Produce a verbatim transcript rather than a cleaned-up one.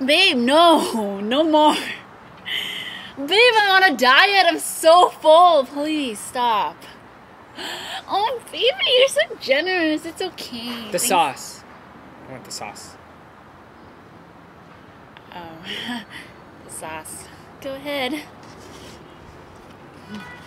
Babe, no. No more. Babe, I'm on a diet. I'm so full. Please stop. Oh, baby, you're so generous. It's okay. The Thanks. sauce. I want the sauce. Oh, the sauce. Go ahead.